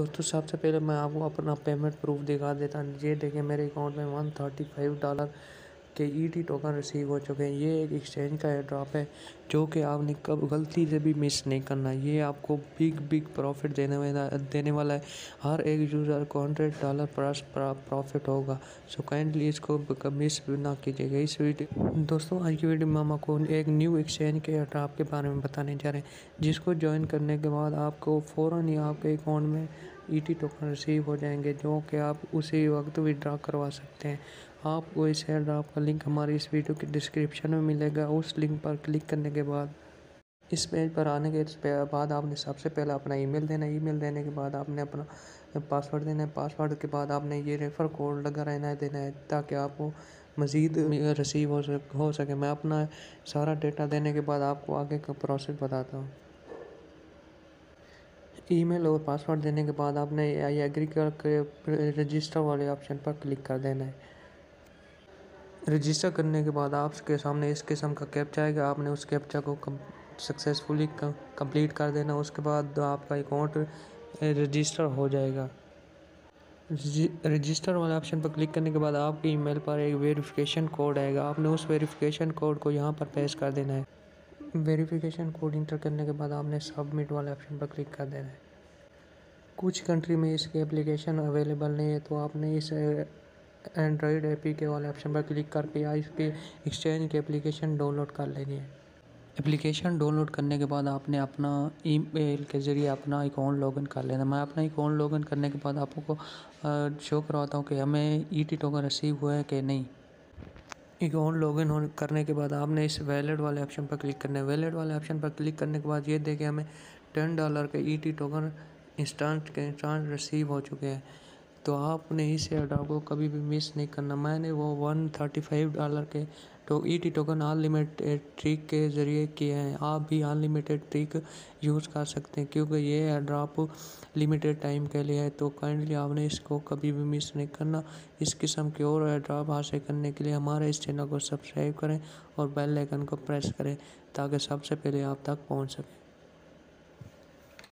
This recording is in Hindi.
दोस्तों सबसे पहले मैं आपको अपना पेमेंट प्रूफ दिखा देता हूँ। ये देखिए मेरे अकाउंट में $135 के ईटी टोकन रिसीव हो चुके हैं। ये एक एक्सचेंज का एयर ड्रॉप है जो कि आपने कब गलती से भी मिस नहीं करना। ये आपको बिग प्रॉफिट देने वाला है। हर एक यूज़र को $100 प्लस प्रॉफिट होगा। सो काइंडली इसको मिस ना कीजिएगा। इस वीडियो दोस्तों आज की वीडियो में हम आपको एक न्यू एक्सचेंज के एयर ड्रॉप के बारे में बताने जा रहे हैं, जिसको ज्वाइन करने के बाद आपको फ़ौरन ही आपके अकाउंट में ईटी टोकन रिसीव हो जाएंगे, जो कि आप उसी वक्त विड्रॉ करवा सकते हैं। आपको इस एयर ड्रॉप का लिंक हमारी इस वीडियो के डिस्क्रिप्शन में मिलेगा। उस लिंक पर क्लिक करने के बाद इस पेज पर आने के बाद आपने सबसे पहले अपना ईमेल देना है। ईमेल देने के बाद आपने अपना पासवर्ड देना है। पासवर्ड के बाद आपने ये रेफ़र कोड लगा रहना देना है ताकि आपको मज़ीद रिसीव हो सके। मैं अपना सारा डेटा देने के बाद आपको आगे का प्रोसेस बताता हूँ। ईमेल और पासवर्ड देने के बाद आपने आई एग्री करके रजिस्टर वाले ऑप्शन पर क्लिक कर देना है। रजिस्टर करने के बाद आपके सामने इस किस्म का कैप्चा आएगा। आपने उस कैप्चा को सक्सेसफुली कंप्लीट कर देना। उसके बाद आपका अकाउंट रजिस्टर हो जाएगा। रजिस्टर वाले ऑप्शन पर क्लिक करने के बाद आपके ईमेल पर एक वेरिफिकेशन कोड आएगा। आपने उस वेरिफिकेशन कोड को यहाँ पर पेस्ट कर देना है। वेरिफिकेशन कोड इंटर करने के बाद आपने सबमिट वाले ऑप्शन पर क्लिक कर देना है। कुछ कंट्री में इसकी एप्लीकेशन अवेलेबल नहीं है, तो आपने इस एंड्रॉयड एपी के वाले ऑप्शन पर क्लिक करके या इसके एक्सचेंज की एप्लीकेशन डाउनलोड कर लेनी है। एप्लीकेशन डाउनलोड करने के बाद आपने अपना ईमेल के ज़रिए अपना अकाउंट लॉगिन कर लेना। मैं अपना अकाउंट लॉगिन करने के बाद आपको शो करवाता हूँ कि हमें ईटी टोकन रिसीव हुआ है कि नहीं। अकाउंट लॉगिन करने के बाद आपने इस वैलेट वाले ऑप्शन पर क्लिक करना है। वैलेट वाले ऑप्शन पर क्लिक करने के बाद ये देखें हमें $10 के ईटी टोकन इंस्टेंट रिसीव हो चुके हैं। तो आपने इस एयर ड्रॉप को कभी भी मिस नहीं करना। मैंने वो $135 के ईटी टोकन अनलिमिटेड ट्रिक के ज़रिए किए हैं। आप भी अनलिमिटेड ट्रिक यूज़ कर सकते हैं, क्योंकि ये एयर ड्रॉप लिमिटेड टाइम के लिए है। तो काइंडली आपने इसको कभी भी मिस नहीं करना। इस किस्म के और एयर ड्रॉप हासिल करने के लिए हमारे इस चैनल को सब्सक्राइब करें और बेल आइकन को प्रेस करें ताकि सबसे पहले आप तक पहुंच सके।